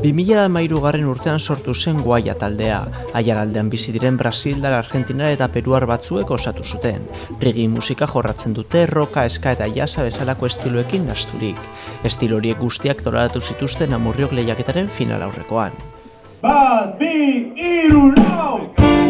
2013 urtean sortu zen Guaya taldea. Aiaraldean bizi diren Brasildar, Argentinar eta Peruar batzuek osatu zuten. Reggae musika jorratzen dute, roka, ska eta jazza bezalako estiloekin nasturik. Estilo horiek guztiak toleratu zituzten Amurriok lehiaketaren final aurrekoan. Bat, bi, hiru, lau!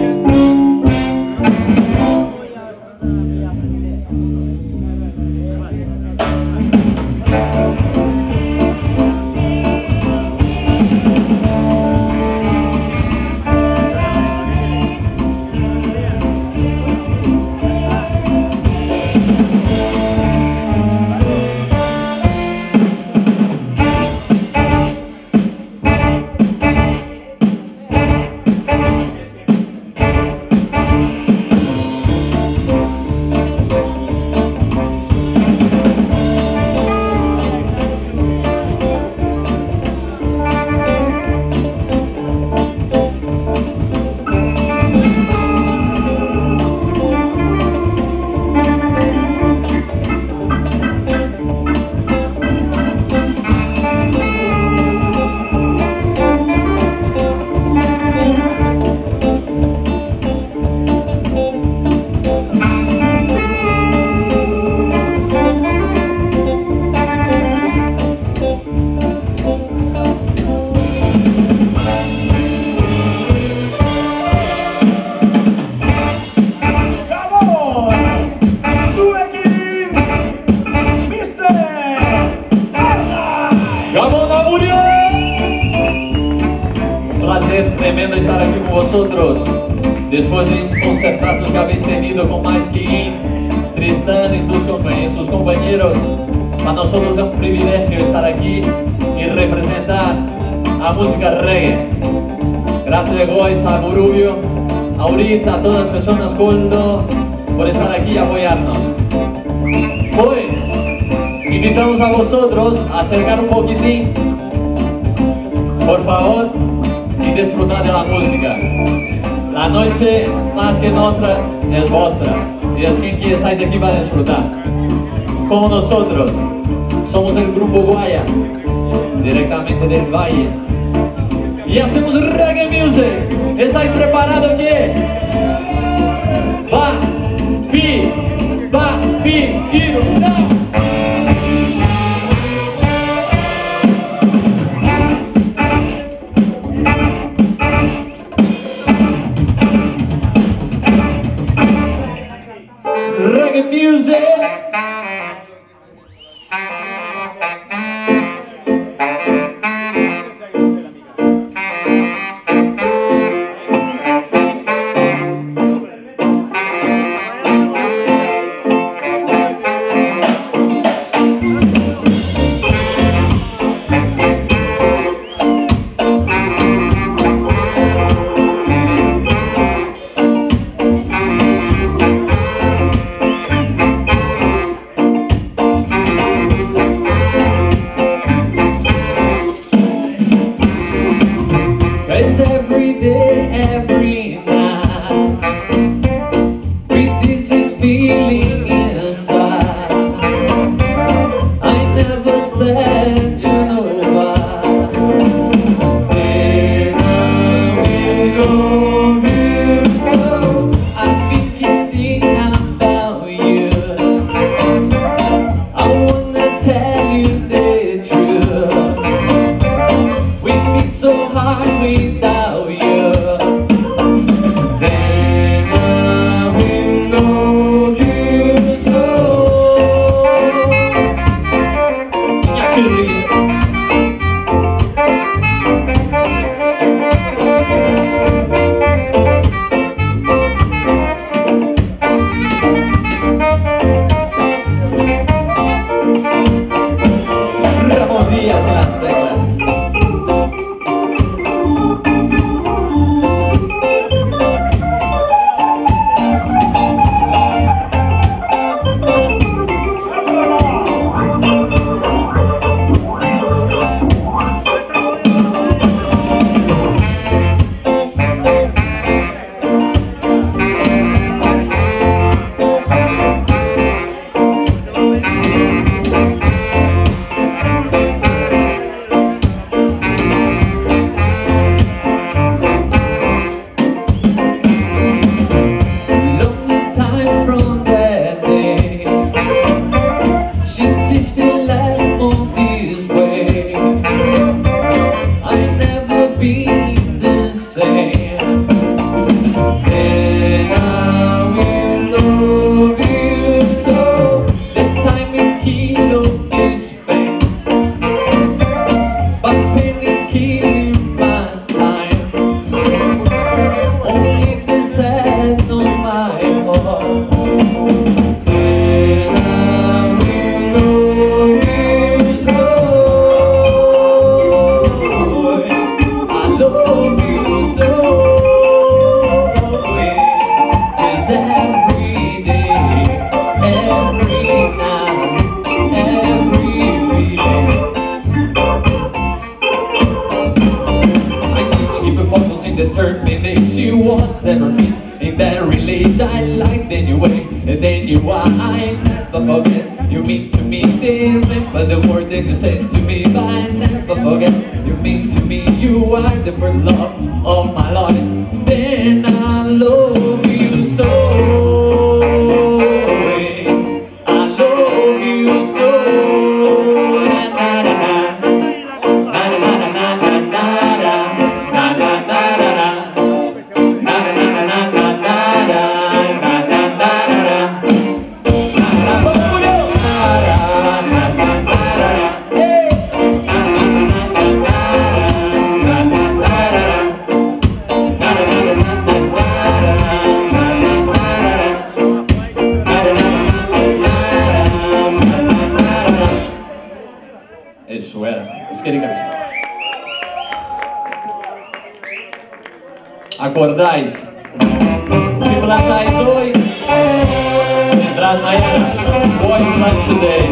Tremendo estar aquí con vosotros después de un concertazo que habéis tenido con más que Tristan y sus compañeros. Para nosotros es un privilegio estar aquí y representar a música reggae. Gracias a Goiz, a Burubio, a Uritz, a todas las personas Goldo por estar aquí y apoyarnos. Pues invitamos a vosotros a acercar un poquitín, por favor, y disfrutar de la música. La noche más que nuestra es vuestra y así que estáis aquí para disfrutar. Como nosotros, somos el grupo Guaya, directamente del Valle, y hacemos reggae music. ¿Estáis preparados qué? Va, pi, y no. Reggae music. something that really shine like the new way. And then you are, I never forget. You mean to me, they remember the word that you said to me, but I never forget. You mean to me, you are the first love of my life. Then I love you so. I love you so. Eso era, es que digas. ¿Acordáis? ¿Qué plantáis hoy? Tendrás mañana. What you plant today?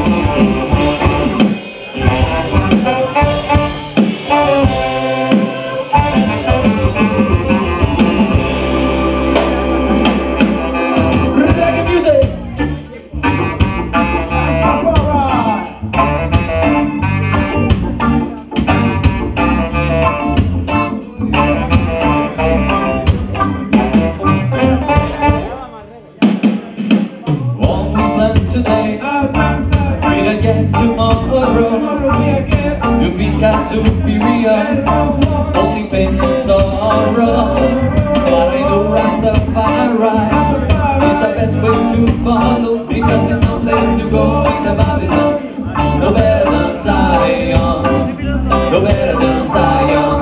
Today, we don't get tomorrow. To think I'm superior, only pain and sorrow. But I know Rastafari is the best way to follow, because there's no place to go in the Babylon. No better than Zion, no better than Zion.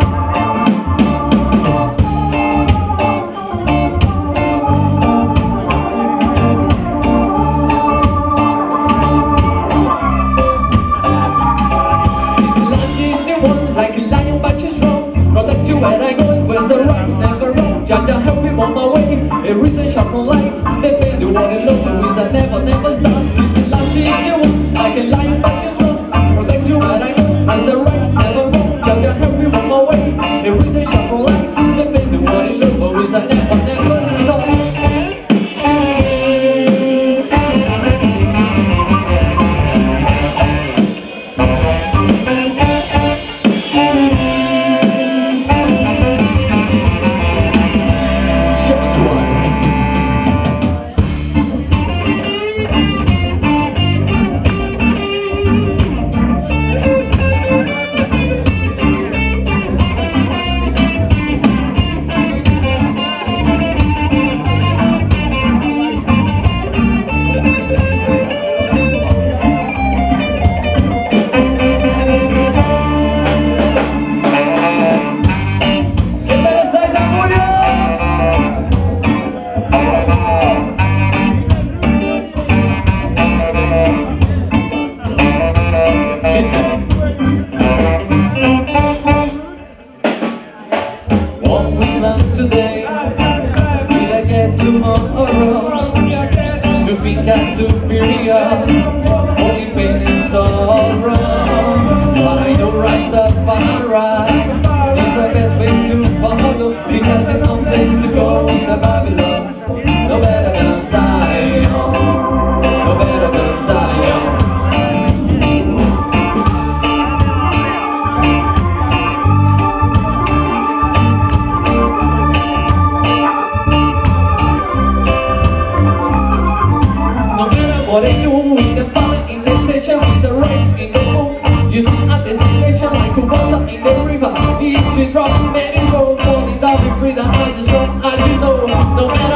Where I go, where's the rights never wrong. Jaja help me on my way. A reason sharp from lights. They pay the one in love. The reason never stop. This is last in the one. I can lie but just wrong. Protect you where I go. Where's the rights never wrong. Jaja help me on my way. A reason sharp from lights. They pay the one in love. The reason never stop. Today, will I get tomorrow? To think I'm superior, only pain and sorrow. But I know Rastafari is the best way to follow, because there's no place to go in the Babylon. No better than Zion, no better than Zion. What I do in the valley, in the station, is a rights in the book. You see a destination like a water in the river. Each drop, many road, falling down with freedom as strong as you know. No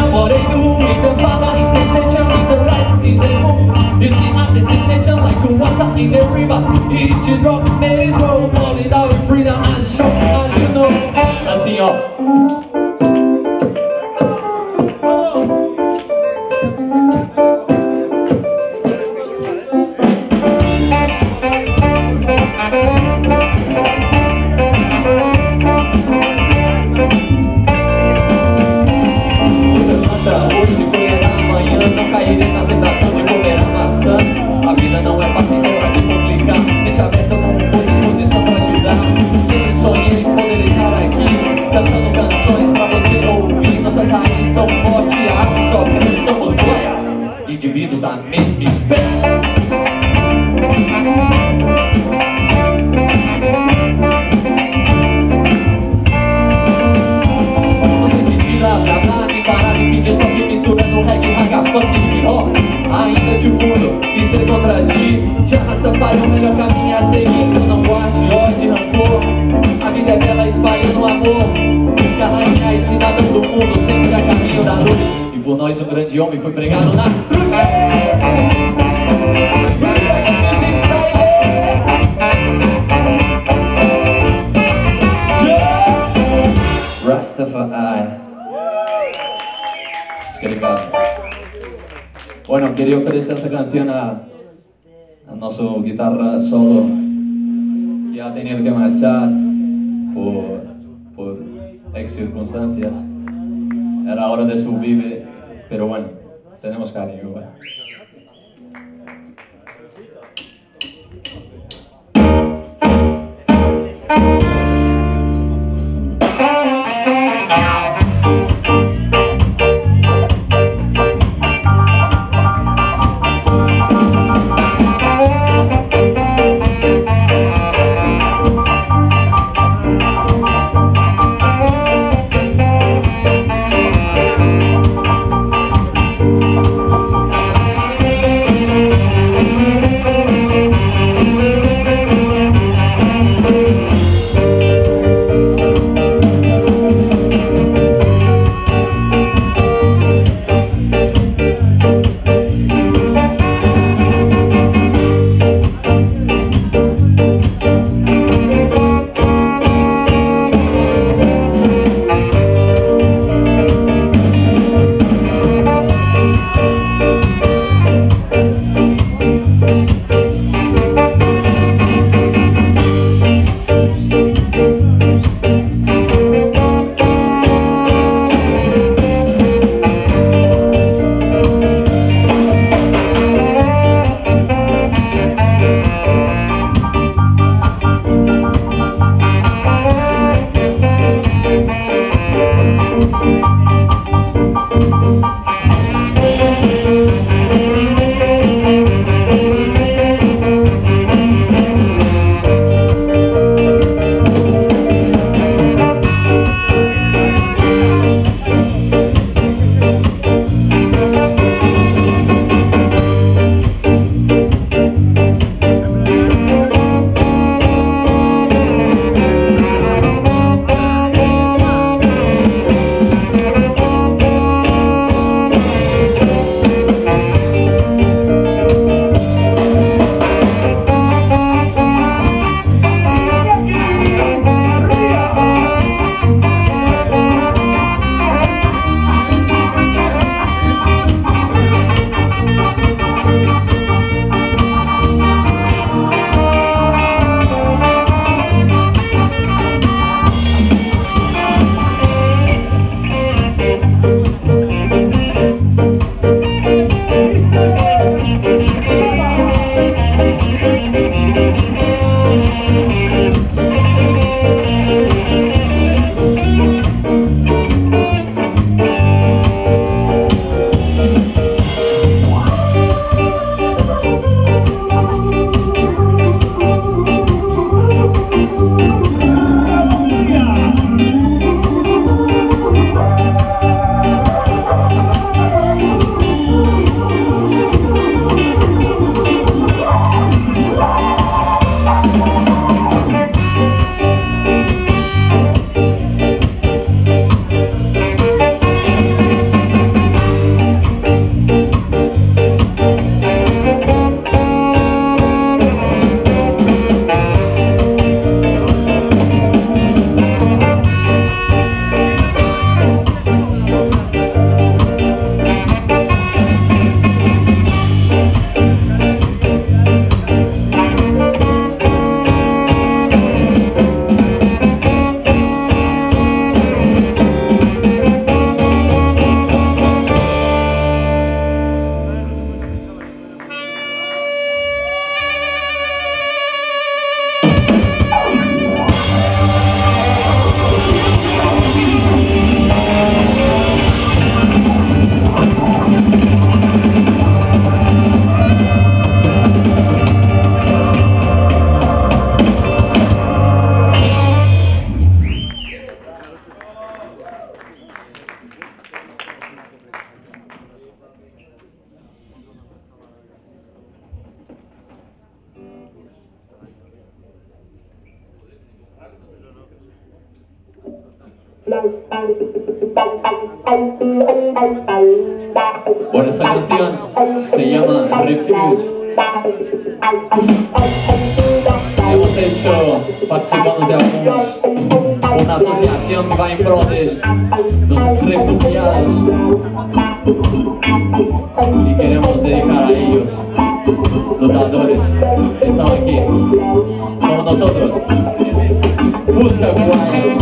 forte, a arma só pensa, somos dois indivíduos da mesma espécie. Só que misturando reggae, raga, funk e hip hop. Ainda que o mundo esteja contra ti, te arrasta para o melhor caminho a seguir. Então não guarde ódio e rancor, a vida é bela espalhando amor. Calanha e cidadão do mundo, sempre a caminho da luz. E por nós um grande homem foi pregado na cruz. Rastafari. Bueno, quería ofrecer esa canción a nuestro guitarra solo, que ha tenido que marchar por ex circunstancias. Era hora de su vive, pero bueno, tenemos cariño, ¿vale? Bueno, esta canción se llama Refuge. Hemos hecho, participando de algunos, una asociación que va en pro de los refugiados y queremos dedicar a ellos, los dadores que están aquí, como nosotros. Busca guay.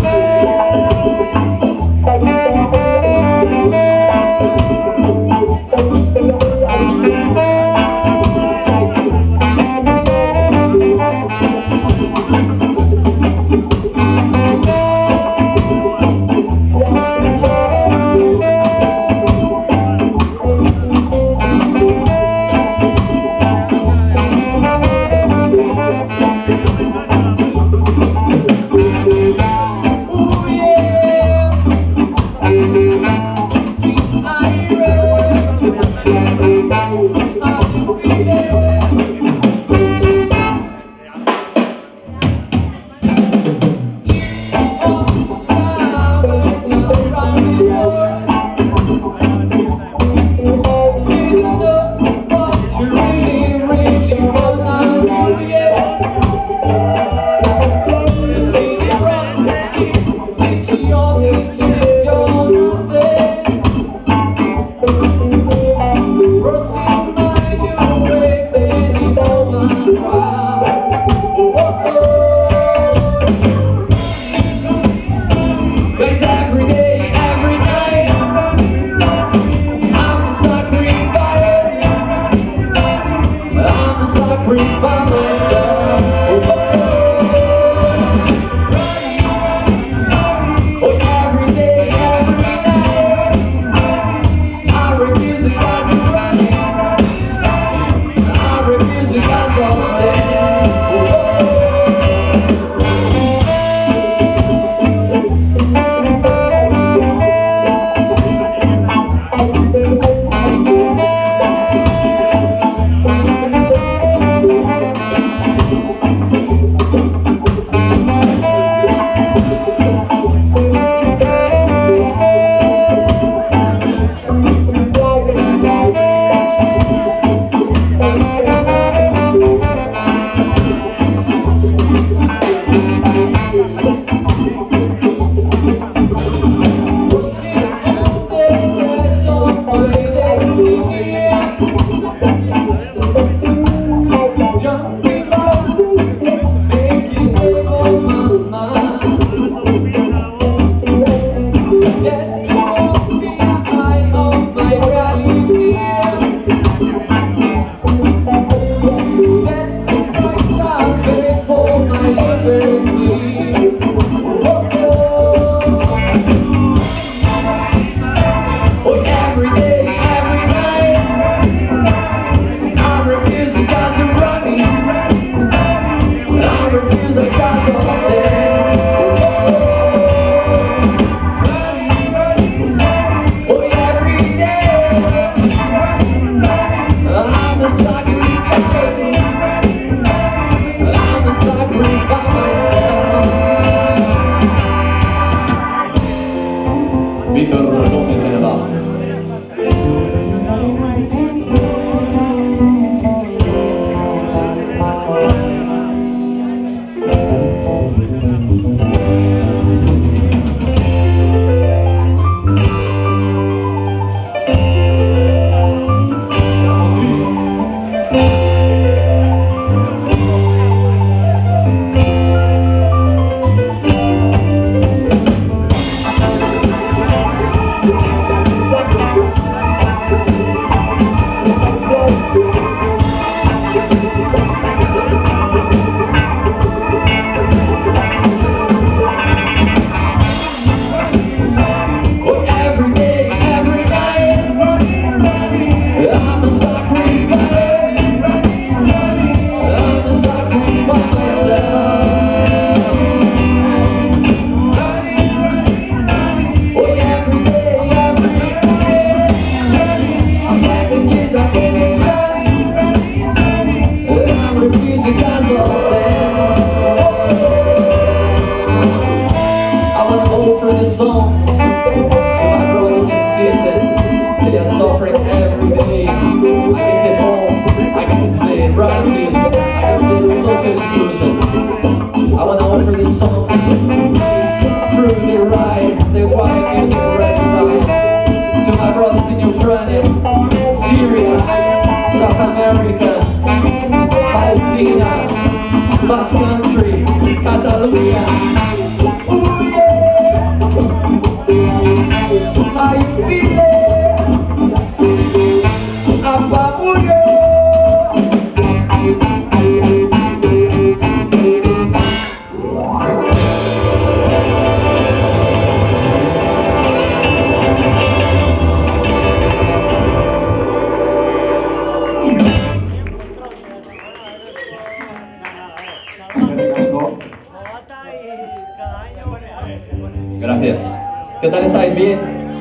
Bien.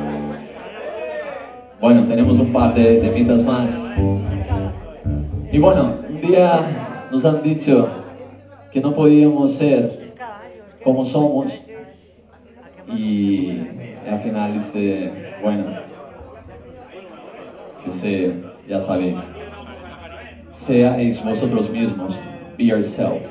Bueno, tenemos un par de temitas más. Y bueno, un día nos han dicho que no podíamos ser como somos. Y al final dice, bueno, que sé, ya sabéis, seáis vosotros mismos, be yourself.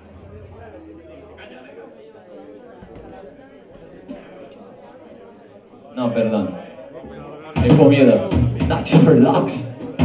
No, perdón, he comido Nacho Relax.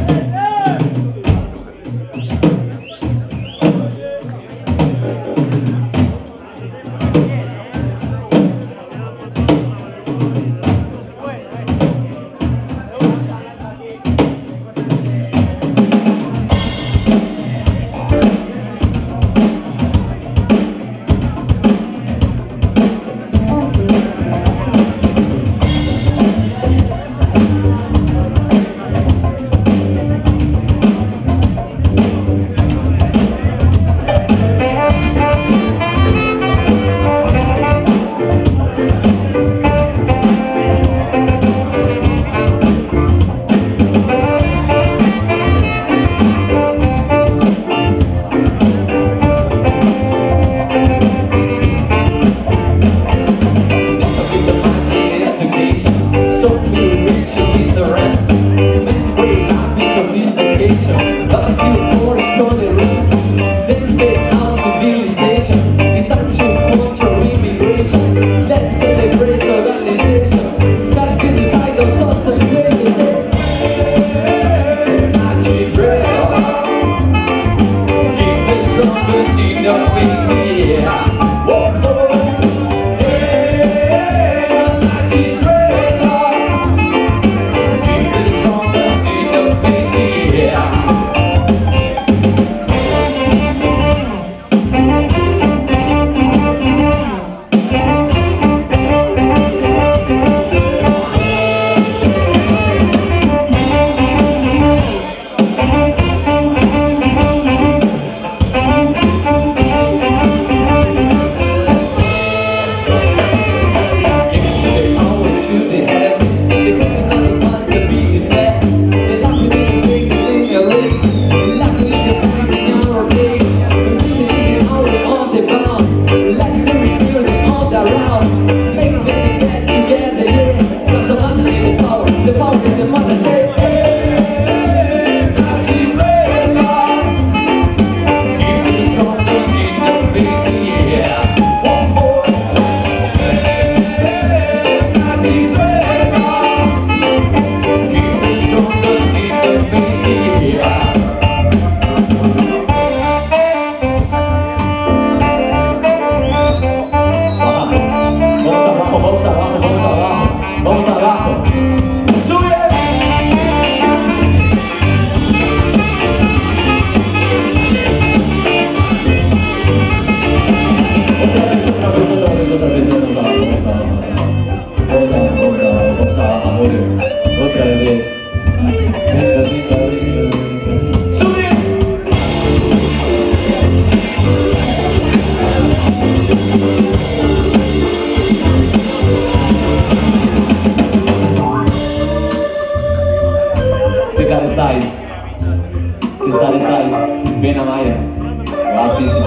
Bien Amaya, guapísimo.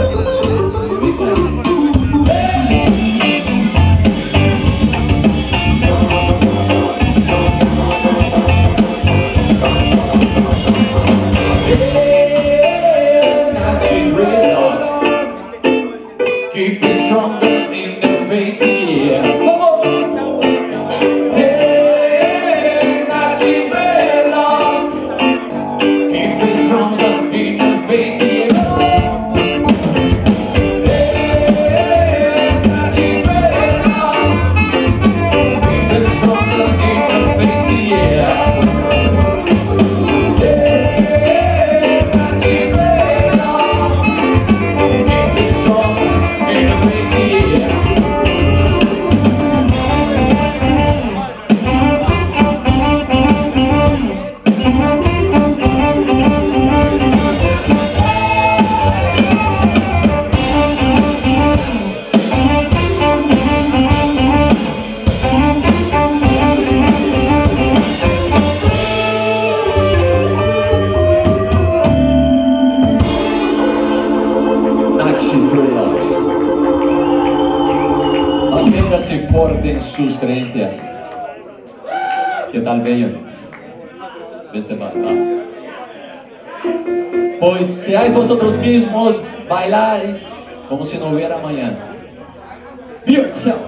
Keep it stronger in the faith, yeah. Hey, not cheap lost. Keep it stronger in the faith, yeah. Hey, en sus creencias. ¿Qué tal, bello? Desde Bogotá. Pues seáis vosotros mismos, bailáis como si no hubiera mañana. Be yourself.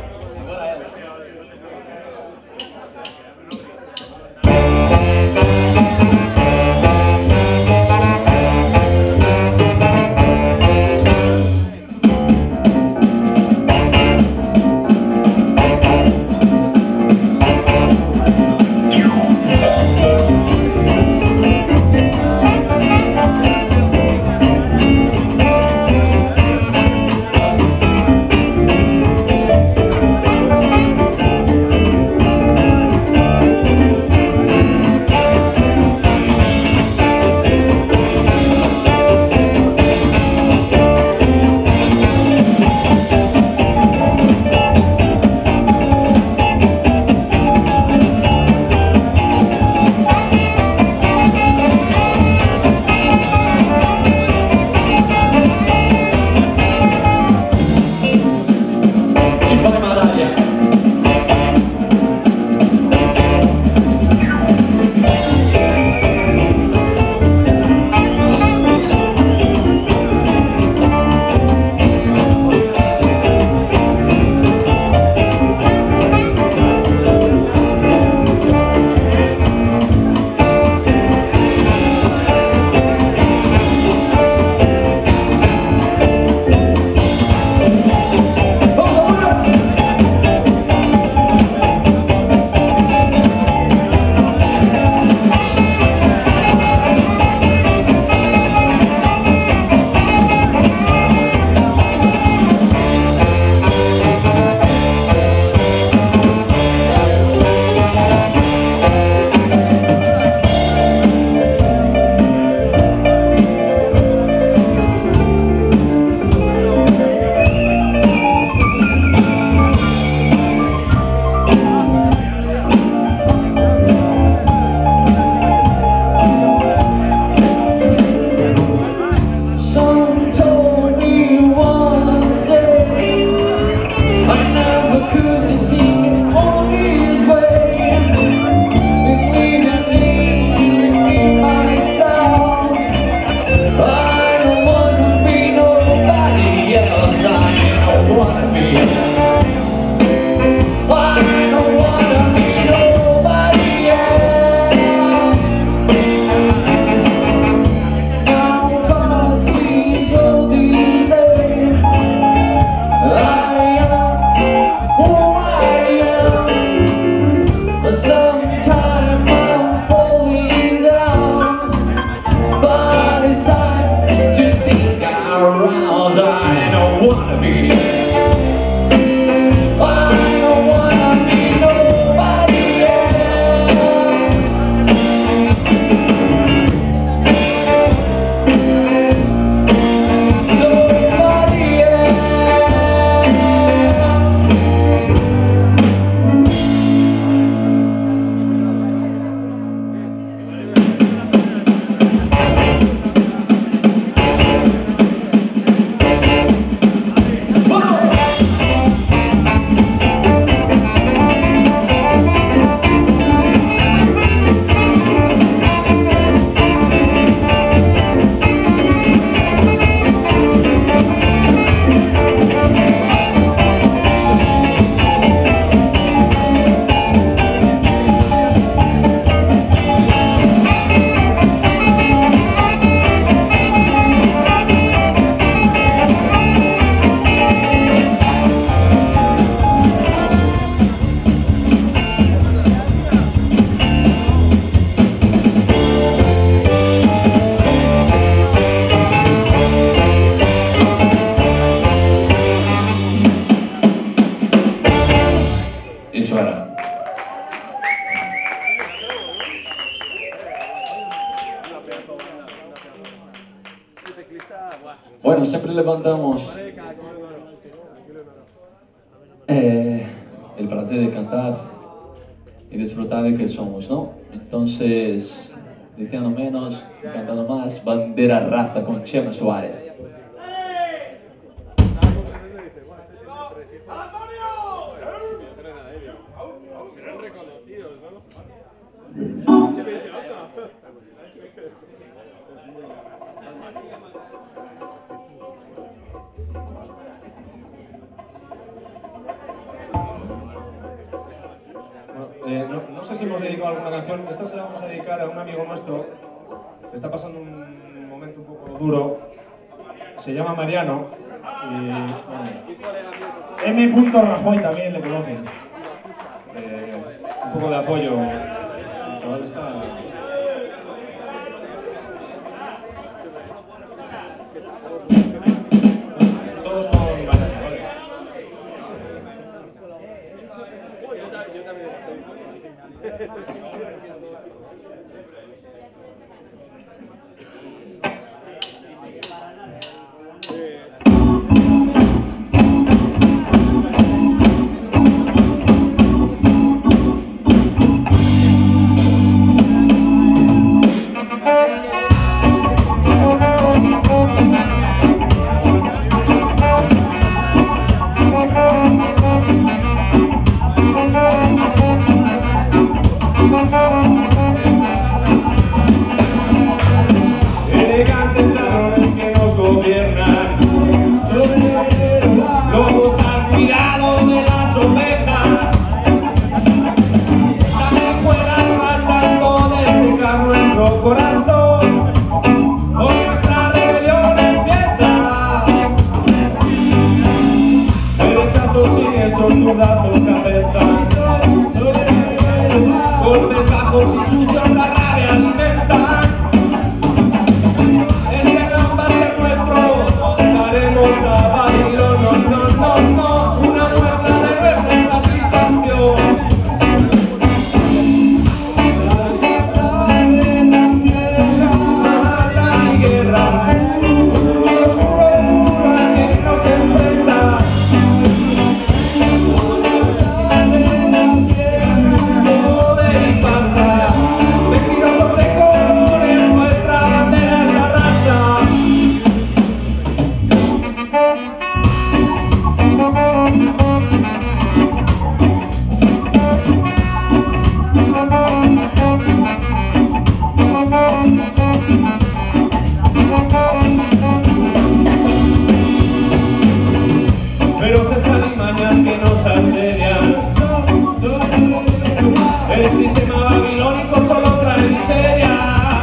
Bueno, siempre levantamos el placer de cantar y disfrutar de que somos, ¿no? Entonces, diciendo menos, cantando más, Bandera Rasta con Chema Suárez. pedido alguna canción. Esta se la vamos a dedicar a un amigo nuestro que está pasando un momento un poco duro. Se llama Mariano y M. Rajoy también le conocen. un poco de apoyo. El chaval está... Todos con Mariano, ¿vale? Elegantes ladrones que nos gobiernan, lobos al cuidado de las ovejas, sanguijuelas matando de secar nuestro corazón. Hoy nuestra rebelión empieza. Derechazos siniestros, dudazos que apestan, golpes bajos y sucios la rabia alimentan. Feroces alimañas que nos asedian. El sistema babilónico solo trae miseria.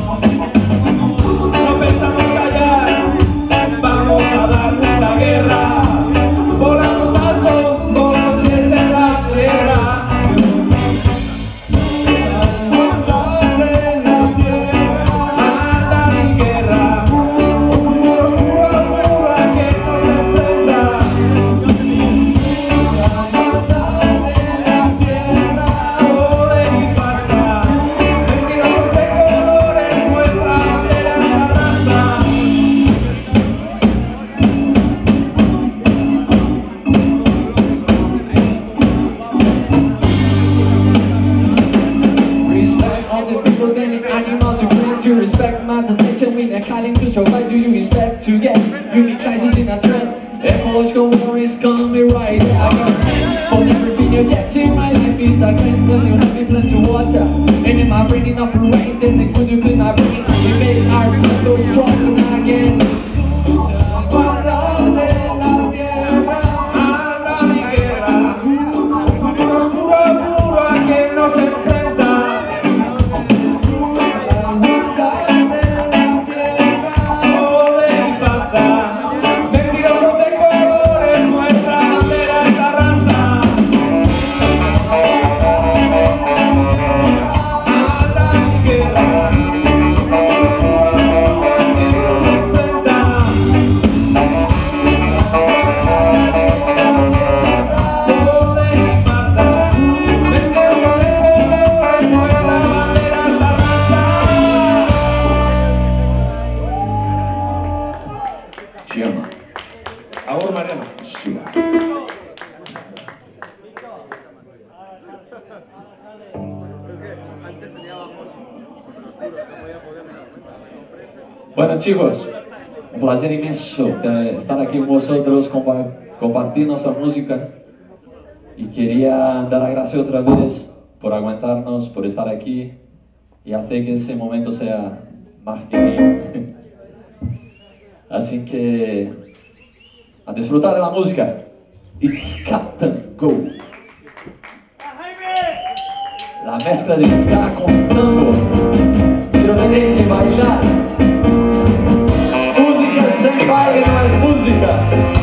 No pensamos callar, vamos a dar mucha guerra. Volamos alto con los pies en la tierra. To respect my attention, we not calling to survive. Do you expect to get unique crisis in a trend? Ecological war is coming right there. I got plans for everything you get to. My life is a grand when you have me plenty of water. And in my brain enough rain, then they could you clean my brain. We make our people strong again. Ahora Mariano. Bueno chicos, un placer inmenso estar aquí con vosotros, compartir nuestra música. Y quería dar las gracias otra vez por aguantarnos, por estar aquí y hacer que ese momento sea más que mío. Así que a disfrutar de la música. It's Captain Go. La mezcla de ska con tango, pero tenéis que bailar. Música sin baile no es música.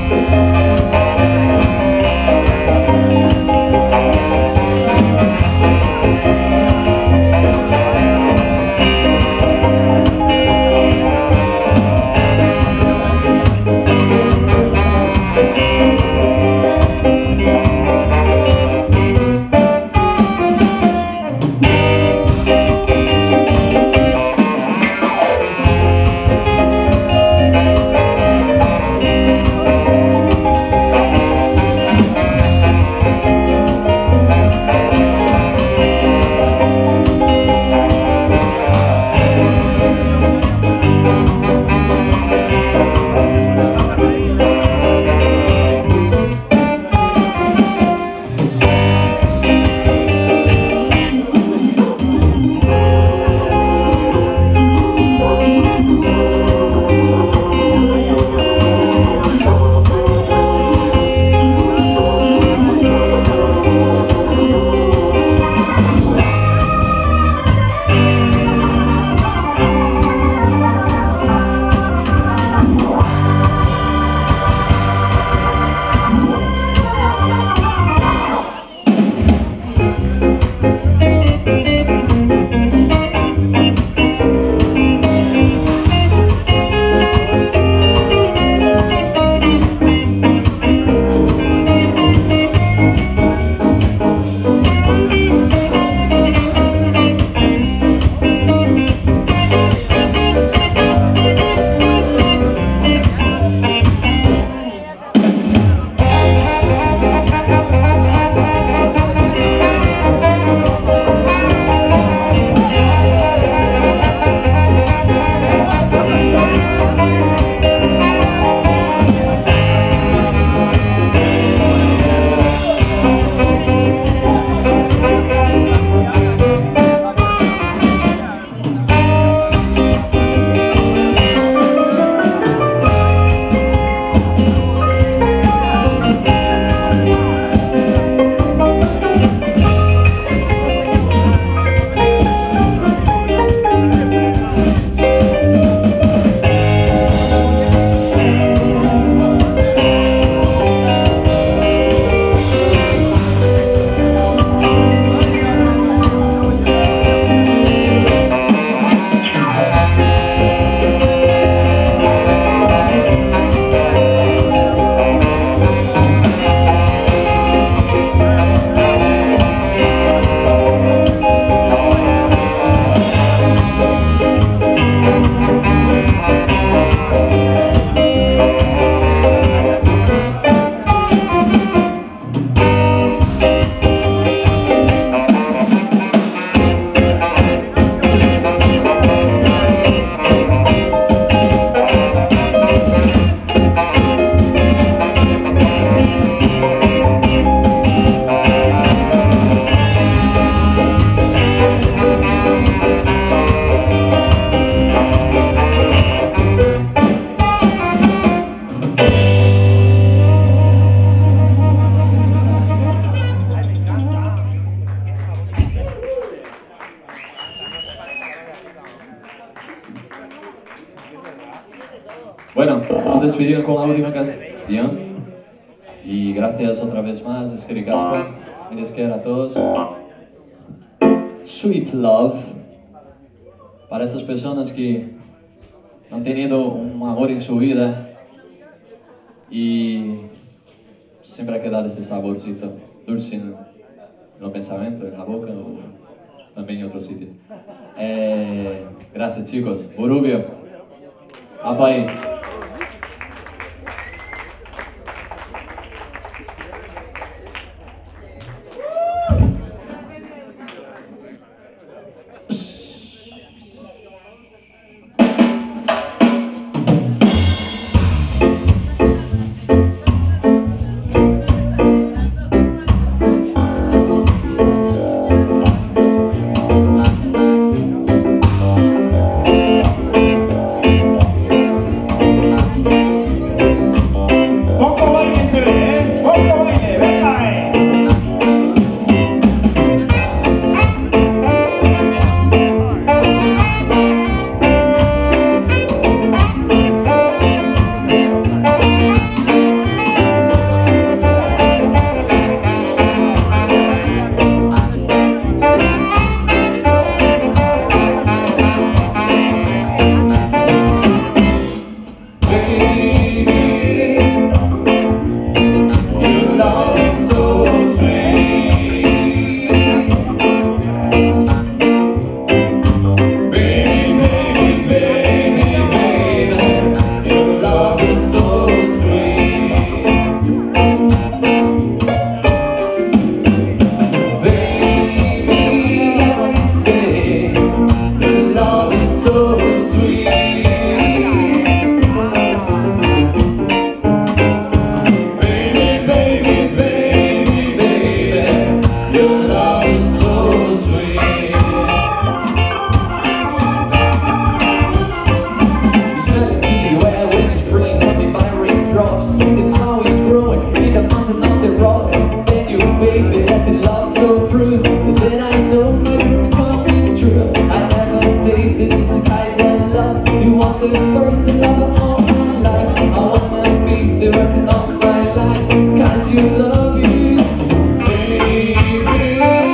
Bueno, nos despedimos con la última canción. Y gracias otra vez más, Esqueri Gaspar. Y Esquer a todos. Sweet Love. Para esas personas que han tenido un amor en su vida y siempre hay que dar ese saborcito dulce en los pensamientos, en la boca o también en otro sitio. Gracias chicos. Urubio. Apa ahí. want the first love of all my life. I wanna be the rest of my life, 'cause you love me, baby.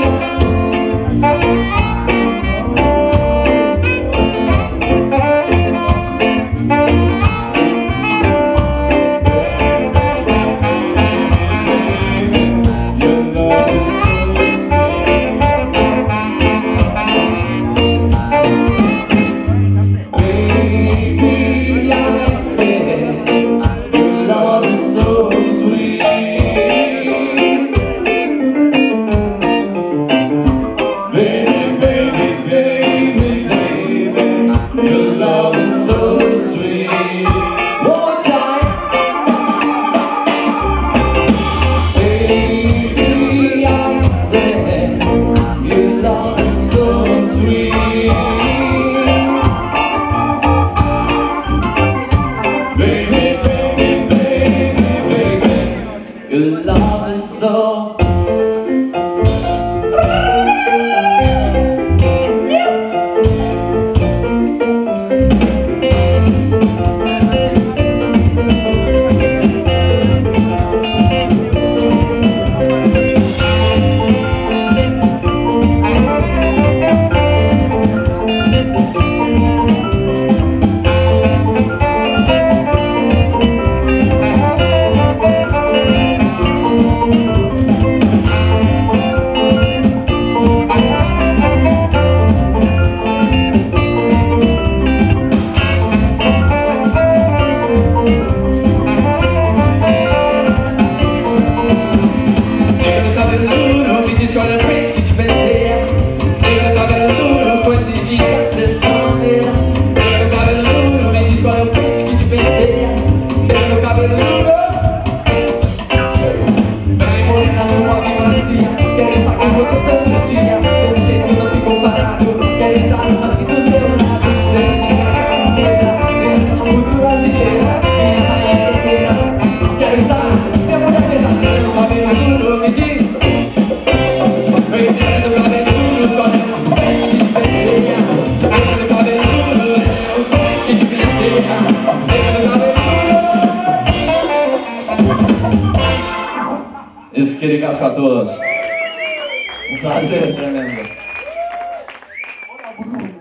Esquericas a todos. Un placer tremendo.